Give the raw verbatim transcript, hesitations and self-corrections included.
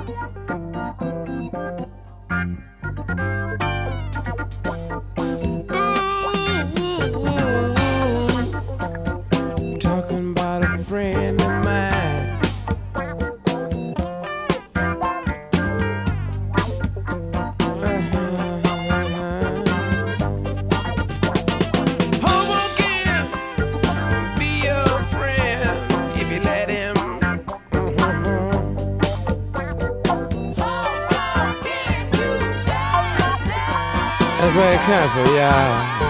Talking about a friend of mine. Uh-huh. Hoboken, be your friend if you let him. Uh-huh. That's where it comes from, y'all.